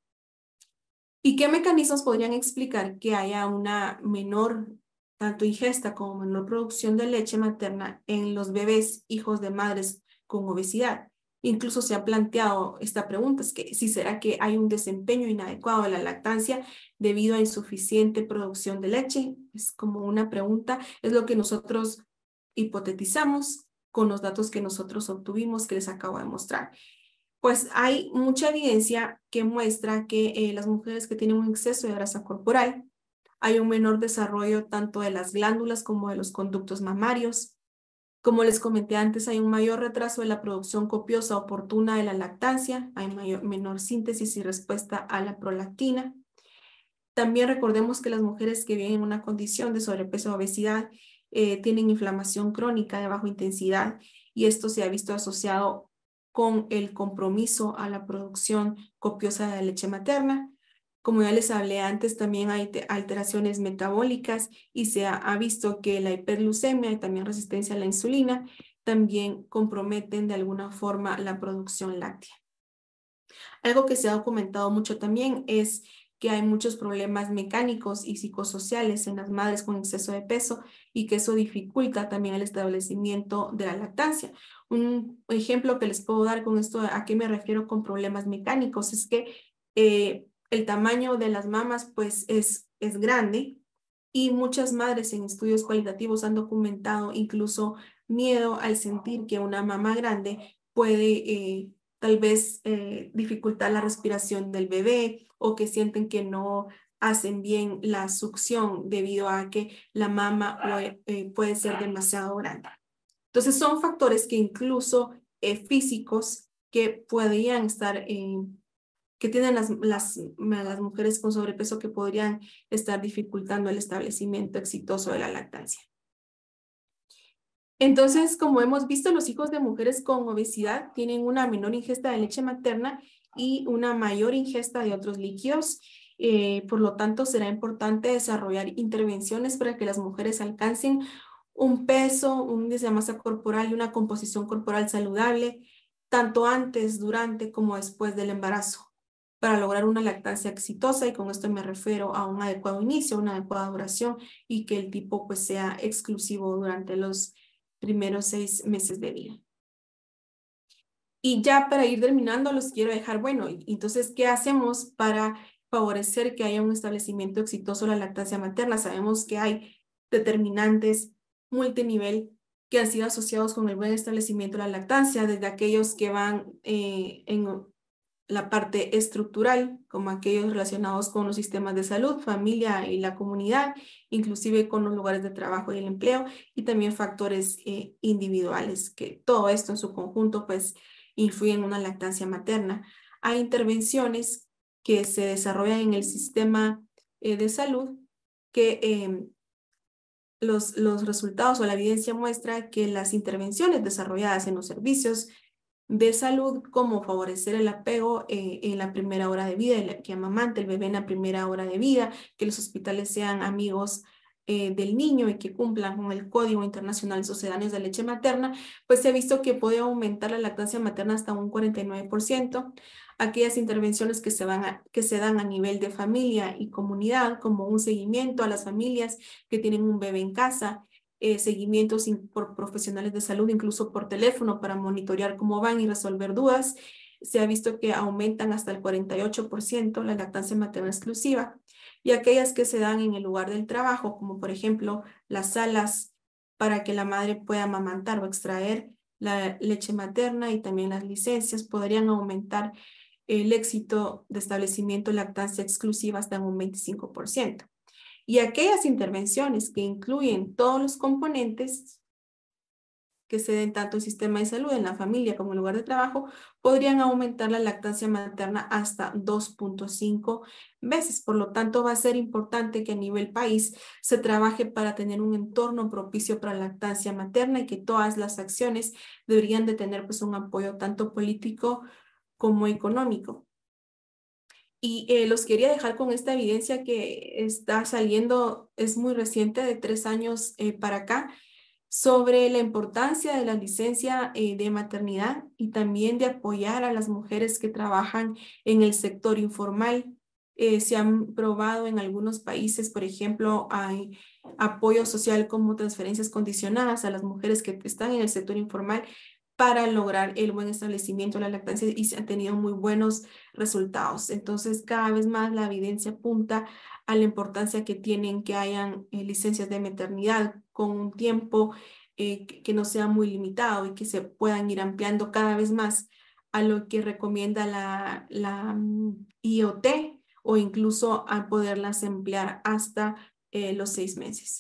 B: ¿Y qué mecanismos podrían explicar que haya una menor tanto ingesta como menor producción de leche materna en los bebés hijos de madres con obesidad? Incluso se ha planteado esta pregunta, es que si será que hay un desempeño inadecuado de la lactancia debido a insuficiente producción de leche. Es como una pregunta, es lo que nosotros hipotetizamos con los datos que nosotros obtuvimos, que les acabo de mostrar. Pues hay mucha evidencia que muestra que eh, las mujeres que tienen un exceso de grasa corporal, hay un menor desarrollo tanto de las glándulas como de los conductos mamarios. Como les comenté antes, hay un mayor retraso de la producción copiosa oportuna de la lactancia, hay mayor, menor síntesis y respuesta a la prolactina. También recordemos que las mujeres que viven en una condición de sobrepeso o obesidad eh, tienen inflamación crónica de baja intensidad, y esto se ha visto asociado con el compromiso a la producción copiosa de leche materna. Como ya les hablé antes, también hay alteraciones metabólicas y se ha, ha visto que la hiperglucemia y también resistencia a la insulina también comprometen de alguna forma la producción láctea. Algo que se ha documentado mucho también es que hay muchos problemas mecánicos y psicosociales en las madres con exceso de peso y que eso dificulta también el establecimiento de la lactancia. Un ejemplo que les puedo dar con esto, ¿a qué me refiero con problemas mecánicos? Es que eh, el tamaño de las mamas pues es, es grande y muchas madres en estudios cualitativos han documentado incluso miedo al sentir que una mama grande puede eh, tal vez eh, dificultar la respiración del bebé o que sienten que no hacen bien la succión debido a que la mama puede, eh, puede ser demasiado grande. Entonces son factores que incluso eh, físicos que podrían estar, eh, que tienen las, las, las mujeres con sobrepeso que podrían estar dificultando el establecimiento exitoso de la lactancia. Entonces, como hemos visto, los hijos de mujeres con obesidad tienen una menor ingesta de leche materna y una mayor ingesta de otros líquidos. Eh, por lo tanto, será importante desarrollar intervenciones para que las mujeres alcancen un peso, un índice de masa corporal y una composición corporal saludable, tanto antes, durante como después del embarazo, para lograr una lactancia exitosa, y con esto me refiero a un adecuado inicio, una adecuada duración y que el tipo pues sea exclusivo durante los primeros seis meses de vida. Y ya para ir terminando, los quiero dejar, bueno, entonces, ¿qué hacemos para favorecer que haya un establecimiento exitoso de la lactancia materna? Sabemos que hay determinantes multinivel que han sido asociados con el buen establecimiento de la lactancia, desde aquellos que van eh, en la parte estructural, como aquellos relacionados con los sistemas de salud, familia y la comunidad, inclusive con los lugares de trabajo y el empleo, y también factores eh, individuales, que todo esto en su conjunto pues influye en una lactancia materna. Hay intervenciones que se desarrollan en el sistema eh, de salud que eh, los, los resultados o la evidencia muestra que las intervenciones desarrolladas en los servicios de salud, como favorecer el apego eh, en la primera hora de vida, el, que amamante el bebé en la primera hora de vida, que los hospitales sean amigos eh, del niño y que cumplan con el Código Internacional Sucedáneos de Leche Materna, pues se ha visto que puede aumentar la lactancia materna hasta un cuarenta y nueve por ciento. Aquellas intervenciones que se, van a, que se dan a nivel de familia y comunidad, como un seguimiento a las familias que tienen un bebé en casa, Eh, seguimientos por profesionales de salud, incluso por teléfono, para monitorear cómo van y resolver dudas. Se ha visto que aumentan hasta el cuarenta y ocho por ciento la lactancia materna exclusiva. Y aquellas que se dan en el lugar del trabajo, como por ejemplo las salas para que la madre pueda amamantar o extraer la leche materna, y también las licencias, podrían aumentar el éxito de establecimiento de lactancia exclusiva hasta un veinticinco por ciento. Y aquellas intervenciones que incluyen todos los componentes que se den tanto en el sistema de salud, en la familia como en el lugar de trabajo, podrían aumentar la lactancia materna hasta dos punto cinco veces. Por lo tanto, va a ser importante que a nivel país se trabaje para tener un entorno propicio para la lactancia materna, y que todas las acciones deberían de tener pues un apoyo tanto político como económico. Y eh, los quería dejar con esta evidencia que está saliendo, es muy reciente, de tres años eh, para acá, sobre la importancia de la licencia eh, de maternidad y también de apoyar a las mujeres que trabajan en el sector informal. Eh, se han probado en algunos países, por ejemplo, hay apoyo social como transferencias condicionadas a las mujeres que están en el sector informal para lograr el buen establecimiento de la lactancia, y se han tenido muy buenos resultados. Entonces, cada vez más la evidencia apunta a la importancia que tienen que hayan eh, licencias de maternidad con un tiempo eh, que, que no sea muy limitado, y que se puedan ir ampliando cada vez más a lo que recomienda la, la um, I O T, o incluso a poderlas emplear hasta eh, los seis meses.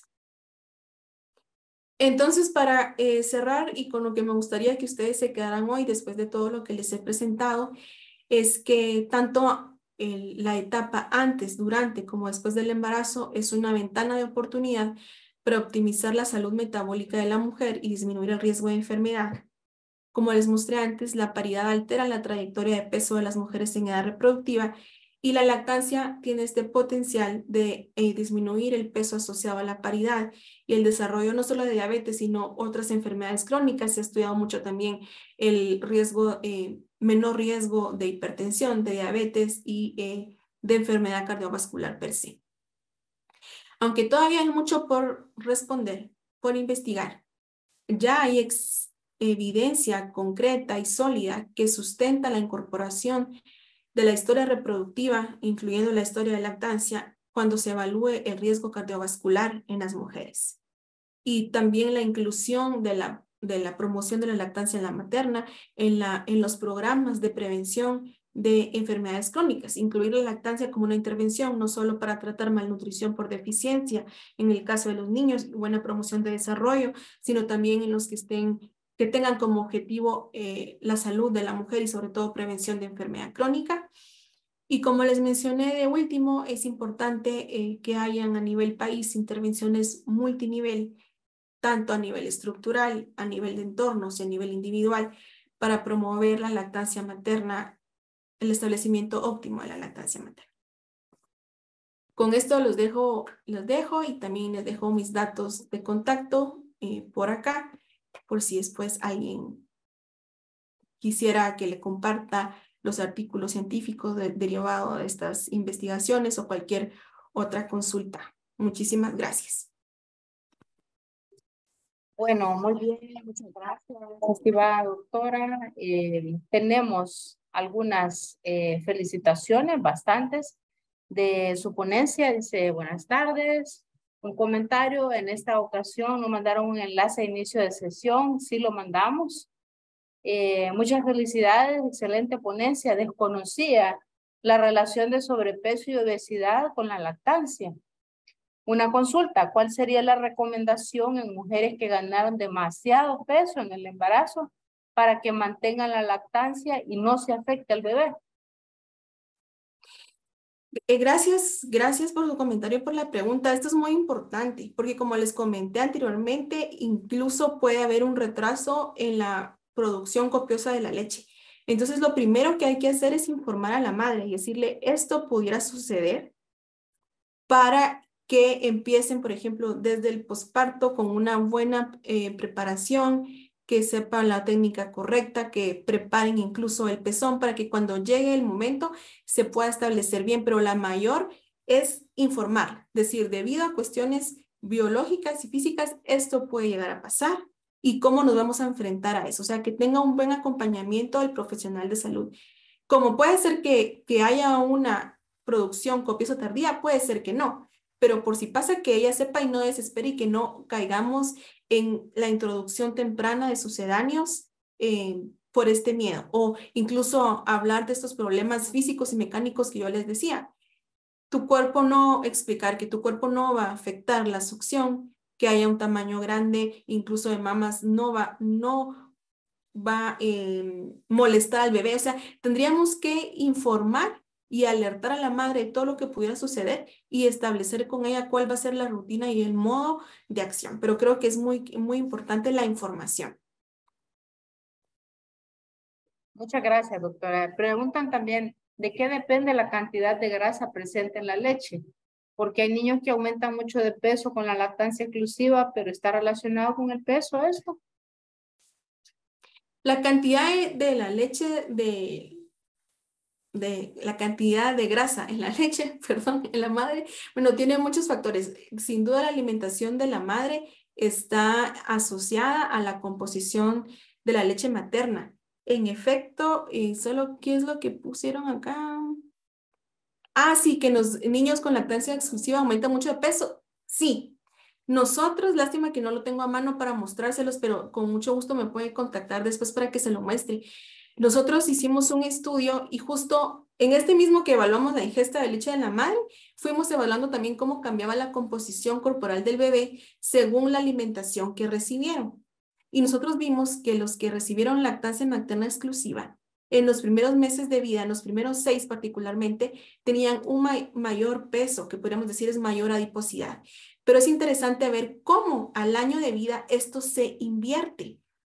B: Entonces, para eh, cerrar, y con lo que me gustaría que ustedes se quedaran hoy después de todo lo que les he presentado, es que tanto el, la etapa antes, durante como después del embarazo es una ventana de oportunidad para optimizar la salud metabólica de la mujer y disminuir el riesgo de enfermedad. Como les mostré antes, la paridad altera la trayectoria de peso de las mujeres en edad reproductiva y la lactancia tiene este potencial de eh, disminuir el peso asociado a la paridad y el desarrollo no solo de diabetes, sino otras enfermedades crónicas. Se ha estudiado mucho también el riesgo, eh, menor riesgo de hipertensión, de diabetes y eh, de enfermedad cardiovascular per se. Aunque todavía hay mucho por responder, por investigar, ya hay ex evidencia concreta y sólida que sustenta la incorporación de la historia reproductiva, incluyendo la historia de lactancia, cuando se evalúe el riesgo cardiovascular en las mujeres. Y también la inclusión de la, de la promoción de la lactancia en la materna en, la, en los programas de prevención de enfermedades crónicas, incluir la lactancia como una intervención, no solo para tratar malnutrición por deficiencia, en el caso de los niños, buena promoción de desarrollo, sino también en los que estén que tengan como objetivo eh, la salud de la mujer y sobre todo prevención de enfermedad crónica. Y como les mencioné de último, es importante eh, que hayan a nivel país intervenciones multinivel, tanto a nivel estructural, a nivel de entornos y a nivel individual, para promover la lactancia materna, el establecimiento óptimo de la lactancia materna. Con esto los dejo, los dejo y también les dejo mis datos de contacto eh, por acá, por si después alguien quisiera que le comparta los artículos científicos de, derivados de estas investigaciones o cualquier otra consulta. Muchísimas gracias.
A: Bueno, muy bien, muchas gracias, estimada doctora. Eh, tenemos algunas eh, felicitaciones, bastantes, de su ponencia. Dice, buenas tardes. Un comentario, en esta ocasión nos mandaron un enlace de inicio de sesión, sí lo mandamos. Eh, muchas felicidades, excelente ponencia. Desconocía la relación de sobrepeso y obesidad con la lactancia. Una consulta, ¿cuál sería la recomendación en mujeres que ganaron demasiado peso en el embarazo para que mantengan la lactancia y no se afecte al bebé?
B: Eh, gracias, gracias por su comentario y por la pregunta. Esto es muy importante porque como les comenté anteriormente, incluso puede haber un retraso en la producción copiosa de la leche. Entonces, lo primero que hay que hacer es informar a la madre y decirle, esto pudiera suceder para que empiecen, por ejemplo, desde el posparto con una buena eh, preparación, que sepan la técnica correcta, que preparen incluso el pezón para que cuando llegue el momento se pueda establecer bien, pero la mayor es informar, decir, debido a cuestiones biológicas y físicas, esto puede llegar a pasar y cómo nos vamos a enfrentar a eso, o sea, que tenga un buen acompañamiento del profesional de salud. Como puede ser que, que haya una producción copiosa tardía, puede ser que no, pero por si pasa que ella sepa y no desespere y que no caigamos en la introducción temprana de sucedáneos eh, por este miedo, o incluso hablar de estos problemas físicos y mecánicos que yo les decía. Tu cuerpo no, explicar que tu cuerpo no va a afectar la succión, que haya un tamaño grande, incluso de mamas, no va, no va a eh, molestar al bebé. O sea, tendríamos que informar y alertar a la madre de todo lo que pudiera suceder y establecer con ella cuál va a ser la rutina y el modo de acción. Pero creo que es muy, muy importante la información.
A: Muchas gracias, doctora. Preguntan también, ¿de qué depende la cantidad de grasa presente en la leche? Porque hay niños que aumentan mucho de peso con la lactancia exclusiva, pero ¿está relacionado con el peso esto?
B: La cantidad de la leche de, de la cantidad de grasa en la leche, perdón, en la madre, bueno, tiene muchos factores. Sin duda la alimentación de la madre está asociada a la composición de la leche materna. En efecto, y solo, ¿qué es lo que pusieron acá? Ah, sí, que los niños con lactancia exclusiva aumentan mucho de peso. Sí. Nosotros, lástima que no lo tengo a mano para mostrárselos, pero con mucho gusto me puede contactar después para que se lo muestre. Nosotros hicimos un estudio y justo en este mismo que evaluamos la ingesta de leche de la madre, fuimos evaluando también cómo cambiaba la composición corporal del bebé según la alimentación que recibieron. Y nosotros vimos que los que recibieron lactancia materna exclusiva, en los primeros meses de vida, en los primeros seis particularmente, tenían un ma mayor peso, que podríamos decir es mayor adiposidad. Pero es interesante ver cómo al año de vida esto se invierte.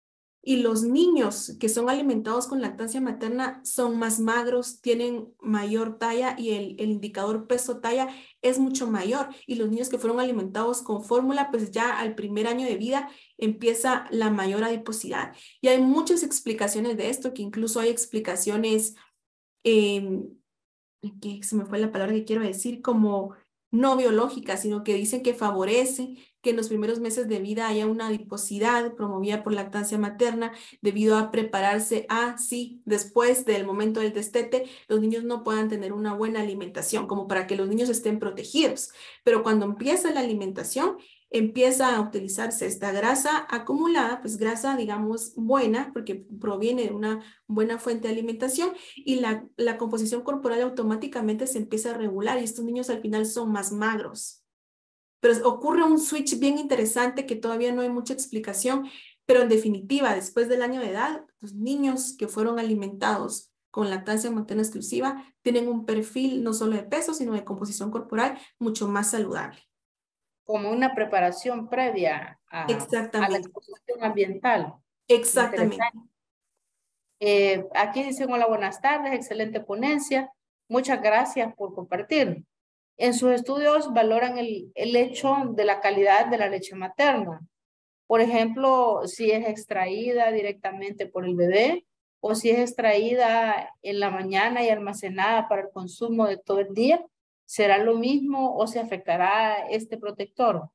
B: Y los niños que son alimentados con lactancia materna son más magros, tienen mayor talla y el, el indicador peso-talla es mucho mayor. Y los niños que fueron alimentados con fórmula, pues ya al primer año de vida empieza la mayor adiposidad. Y hay muchas explicaciones de esto, que incluso hay explicaciones, eh, que se me fue la palabra que quiero decir, como no biológicas, sino que dicen que favorece que en los primeros meses de vida haya una adiposidad promovida por lactancia materna debido a prepararse a, sí, después del momento del destete, los niños no puedan tener una buena alimentación, como para que los niños estén protegidos. Pero cuando empieza la alimentación, empieza a utilizarse esta grasa acumulada, pues grasa, digamos, buena, porque proviene de una buena fuente de alimentación, y la, la composición corporal automáticamente se empieza a regular y estos niños al final son más magros. Pero ocurre un switch bien interesante que todavía no hay mucha explicación, pero en definitiva, después del año de edad, los niños que fueron alimentados con lactancia materna exclusiva tienen un perfil no solo de peso, sino de composición corporal mucho más saludable.
A: Como una preparación previa a, a la
B: Exactamente.
A: exposición ambiental.
B: Exactamente.
A: Eh, aquí dicen hola, buenas tardes, excelente ponencia. Muchas gracias por compartir. En sus estudios valoran el, el hecho de la calidad de la leche materna. Por ejemplo, si es extraída directamente por el bebé o si es extraída en la mañana y almacenada para el consumo de todo el día, ¿será lo mismo o se afectará este protector?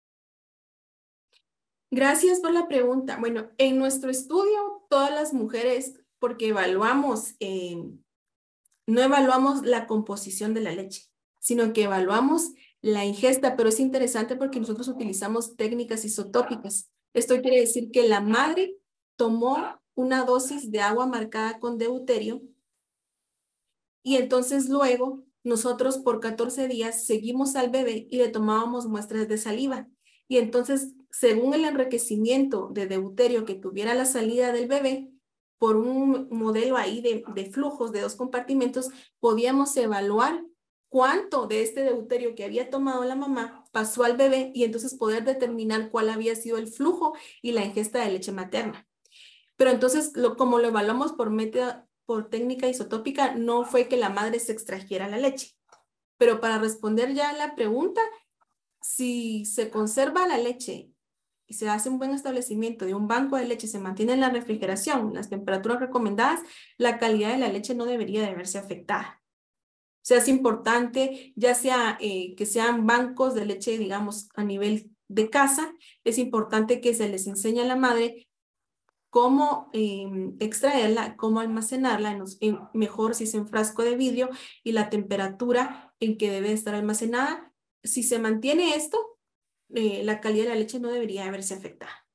B: Gracias por la pregunta. Bueno, en nuestro estudio, todas las mujeres, porque evaluamos, eh, no evaluamos la composición de la leche, sino que evaluamos la ingesta, pero es interesante porque nosotros utilizamos técnicas isotópicas. Esto quiere decir que la madre tomó una dosis de agua marcada con deuterio y entonces luego nosotros por catorce días seguimos al bebé y le tomábamos muestras de saliva. Y entonces, según el enriquecimiento de deuterio que tuviera la salida del bebé, por un modelo ahí de, de flujos de dos compartimentos, podíamos evaluar cuánto de este deuterio que había tomado la mamá pasó al bebé y entonces poder determinar cuál había sido el flujo y la ingesta de leche materna. Pero entonces, lo, como lo evaluamos por método, por técnica isotópica, no fue que la madre se extrajera la leche. Pero para responder ya a la pregunta, si se conserva la leche y se hace un buen establecimiento de un banco de leche, se mantiene en la refrigeración, las temperaturas recomendadas, la calidad de la leche no debería de verse afectada. O sea, es importante, ya sea eh, que sean bancos de leche, digamos, a nivel de casa, es importante que se les enseñe a la madre cómo eh, extraerla, cómo almacenarla, en los, en, mejor si es en frasco de vidrio, y la temperatura en que debe estar almacenada. Si se mantiene esto, eh, la calidad de la leche no debería verse afectada.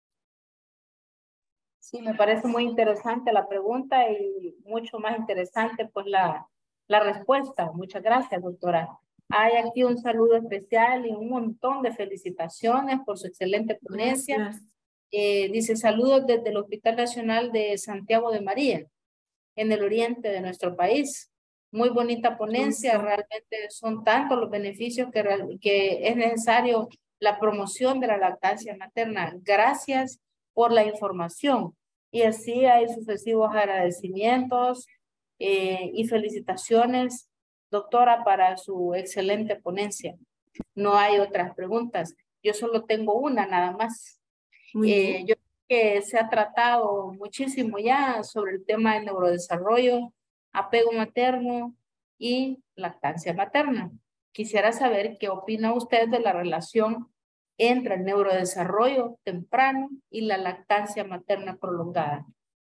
A: Sí, me parece muy interesante la pregunta y mucho más interesante pues la, la respuesta. Muchas gracias, doctora. Hay aquí un saludo especial y un montón de felicitaciones por su excelente ponencia.
B: Gracias.
A: Eh, dice saludos desde el Hospital Nacional de Santiago de María, en el oriente de nuestro país. Muy bonita ponencia,
B: Listo.
A: realmente son tantos los beneficios que, que es necesario la promoción de la lactancia materna. Gracias por la información. Y así hay sucesivos agradecimientos eh, y felicitaciones, doctora, para su excelente ponencia. No hay otras preguntas. Yo solo tengo una nada más.
B: Muy
A: Eh,
B: bien.
A: yo creo que se ha tratado muchísimo ya sobre el tema del neurodesarrollo, apego materno y lactancia materna. Quisiera saber qué opina usted de la relación entre el neurodesarrollo temprano y la lactancia materna prolongada.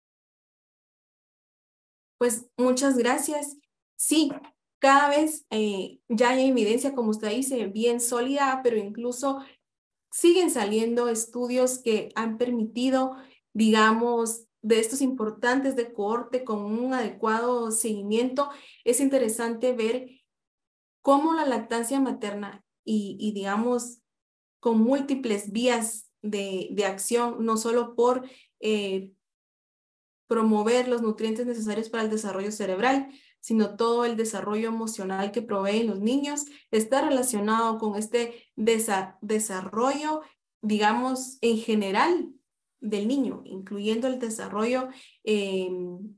B: Pues muchas gracias. Sí, cada vez eh, ya hay evidencia, como usted dice, bien sólida, pero incluso siguen saliendo estudios que han permitido, digamos, de estos importantes de cohorte con un adecuado seguimiento. Es interesante ver cómo la lactancia materna y, y digamos, con múltiples vías de, de acción, no solo por eh, promover los nutrientes necesarios para el desarrollo cerebral, sino todo el desarrollo emocional que proveen los niños, está relacionado con este desa desarrollo, digamos, en general del niño, incluyendo el desarrollo, eh,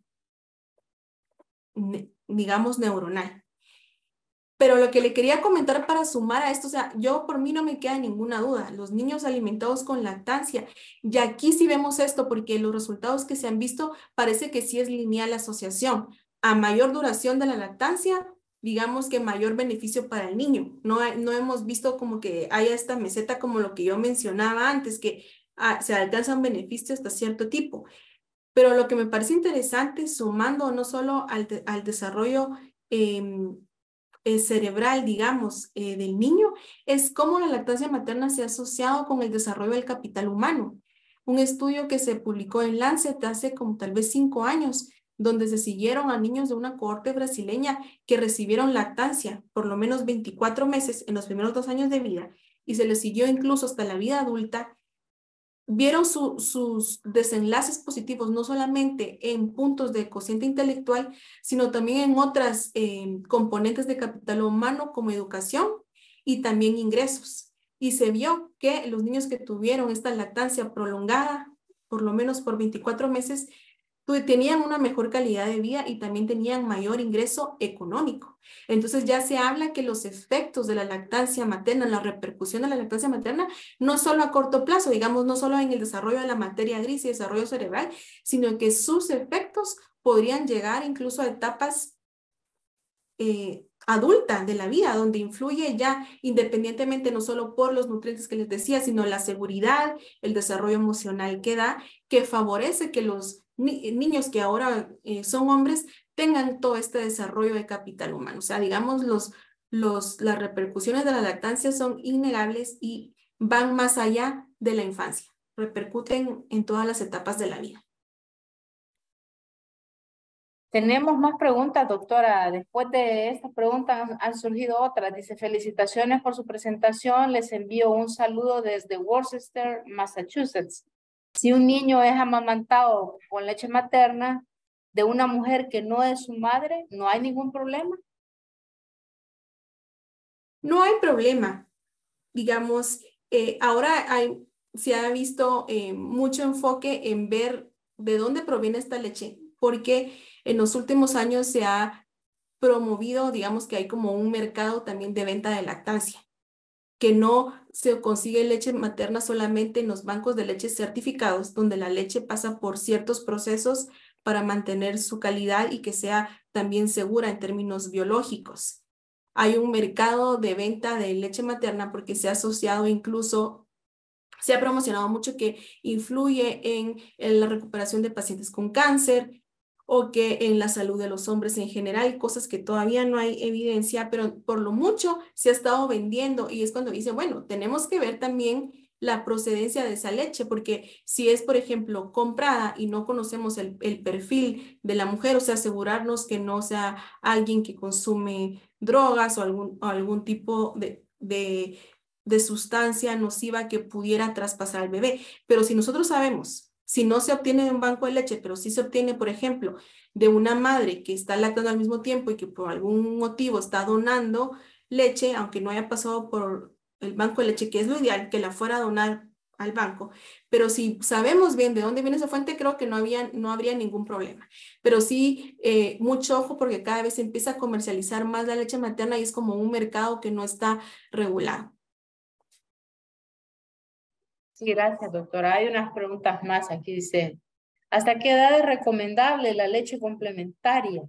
B: digamos, neuronal. Pero lo que le quería comentar para sumar a esto, o sea, yo por mí no me queda ninguna duda, los niños alimentados con lactancia, y aquí sí vemos esto porque los resultados que se han visto parece que sí es lineal la asociación. A mayor duración de la lactancia, digamos que mayor beneficio para el niño. No, no hemos visto como que haya esta meseta como lo que yo mencionaba antes, que ah, se alcanzan beneficios hasta cierto tipo. Pero lo que me parece interesante, sumando no solo al, de, al desarrollo eh, eh, cerebral, digamos, eh, del niño, es cómo la lactancia materna se ha asociado con el desarrollo del capital humano. Un estudio que se publicó en Lancet hace como tal vez cinco años, donde se siguieron a niños de una cohorte brasileña que recibieron lactancia por lo menos veinticuatro meses en los primeros dos años de vida y se les siguió incluso hasta la vida adulta. Vieron su, sus desenlaces positivos, no solamente en puntos de cociente intelectual, sino también en otras eh, componentes de capital humano como educación y también ingresos. Y se vio que los niños que tuvieron esta lactancia prolongada, por lo menos por veinticuatro meses, tenían una mejor calidad de vida y también tenían mayor ingreso económico. Entonces ya se habla que los efectos de la lactancia materna, la repercusión de la lactancia materna, no solo a corto plazo, digamos, no solo en el desarrollo de la materia gris y desarrollo cerebral, sino que sus efectos podrían llegar incluso a etapas eh, adulta de la vida, donde influye ya independientemente no solo por los nutrientes que les decía, sino la seguridad, el desarrollo emocional que da, que favorece que los ni niños que ahora eh, son hombres tengan todo este desarrollo de capital humano. O sea, digamos, los, los, las repercusiones de la lactancia son innegables y van más allá de la infancia, repercuten en todas las etapas de la vida.
A: Tenemos más preguntas, doctora. Después de estas preguntas han, han surgido otras. Dice, felicitaciones por su presentación. Les envío un saludo desde Worcester, Massachusetts. Si un niño es amamantado con leche materna de una mujer que no es su madre, ¿no hay ningún problema?
B: No hay problema. Digamos, eh, ahora hay, se ha visto eh, mucho enfoque en ver de dónde proviene esta leche, porque en los últimos años se ha promovido, digamos que hay como un mercado también de venta de lactancia, que no se consigue leche materna solamente en los bancos de leche certificados, donde la leche pasa por ciertos procesos para mantener su calidad y que sea también segura en términos biológicos. Hay un mercado de venta de leche materna porque se ha asociado incluso, se ha promocionado mucho que influye en, en la recuperación de pacientes con cáncer o que en la salud de los hombres en general, cosas que todavía no hay evidencia, pero por lo mucho se ha estado vendiendo y es cuando dice, bueno, tenemos que ver también la procedencia de esa leche, porque si es, por ejemplo, comprada y no conocemos el, el perfil de la mujer, o sea, asegurarnos que no sea alguien que consume drogas o algún, o algún tipo de, de, de sustancia nociva que pudiera traspasar al bebé. Pero si nosotros sabemos, si no se obtiene de un banco de leche, pero sí se obtiene, por ejemplo, de una madre que está lactando al mismo tiempo y que por algún motivo está donando leche, aunque no haya pasado por el banco de leche, que es lo ideal, que la fuera a donar al banco, pero si sabemos bien de dónde viene esa fuente, creo que no, había, no habría ningún problema. Pero sí, eh, mucho ojo porque cada vez se empieza a comercializar más la leche materna y es como un mercado que no está regulado.
A: Sí, gracias, doctora. Hay unas preguntas más aquí. Dice, ¿hasta qué edad es recomendable la leche complementaria?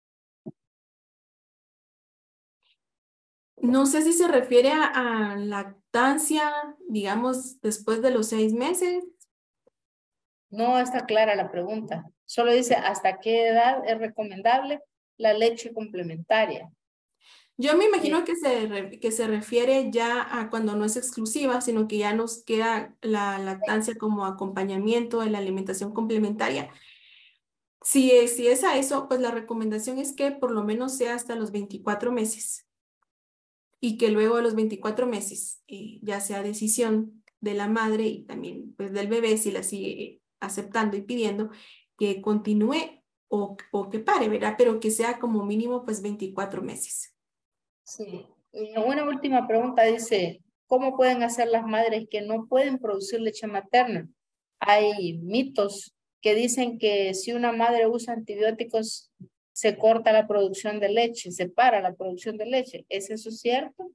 B: No sé si se refiere a, a lactancia, digamos, después de los seis meses.
A: No está clara la pregunta. Solo dice, ¿hasta qué edad es recomendable la leche complementaria?
B: Yo me
A: Eh,
B: imagino que se, re- que se refiere ya a cuando no es exclusiva, sino que ya nos queda la lactancia como acompañamiento de la alimentación complementaria. Si es, si es a eso, pues la recomendación es que por lo menos sea hasta los veinticuatro meses y que luego de los veinticuatro meses eh, ya sea decisión de la madre y también pues del bebé si la sigue aceptando y pidiendo que continúe o, o que pare, ¿verdad? Pero que sea como mínimo pues veinticuatro meses.
A: sí. Y una última pregunta dice, ¿cómo pueden hacer las madres que no pueden producir leche materna? hay mitos que dicen que si una madre usa antibióticos se corta la producción de leche, se para la producción de leche. ¿Es eso cierto?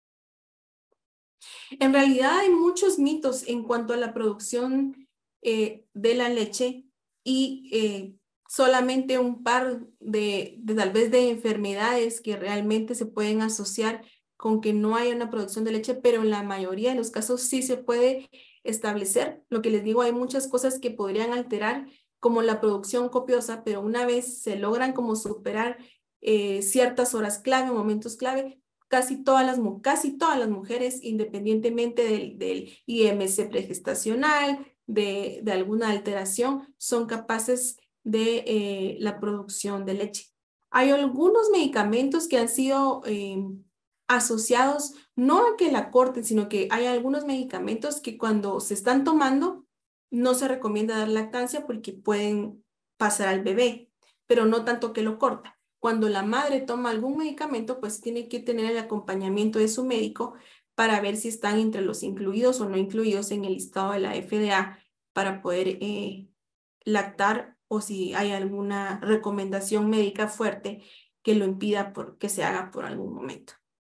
B: En realidad hay muchos mitos en cuanto a la producción eh, de la leche y eh, solamente un par de, de tal vez de enfermedades que realmente se pueden asociar con que no haya una producción de leche, pero en la mayoría de los casos sí se puede establecer. Lo que les digo, hay muchas cosas que podrían alterar, como la producción copiosa, pero una vez se logran como superar eh, ciertas horas clave, momentos clave, casi todas las, casi todas las mujeres, independientemente del, del I M C pregestacional, de, de alguna alteración, son capaces de eh, la producción de leche. Hay algunos medicamentos que han sido eh, asociados no a que la corten, sino que hay algunos medicamentos que cuando se están tomando no se recomienda dar lactancia porque pueden pasar al bebé, pero no tanto que lo corta. Cuando la madre toma algún medicamento, pues tiene que tener el acompañamiento de su médico para ver si están entre los incluidos o no incluidos en el listado de la F D A para poder eh, lactar, o si hay alguna recomendación médica fuerte que lo impida por, que se haga por algún momento.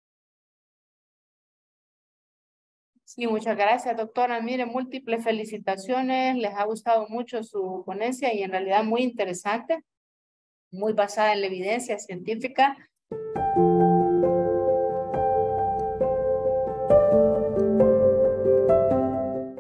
A: Sí, muchas gracias, doctora. Mire, múltiples felicitaciones. Les ha gustado mucho su ponencia y en realidad muy interesante, muy basada en la evidencia científica.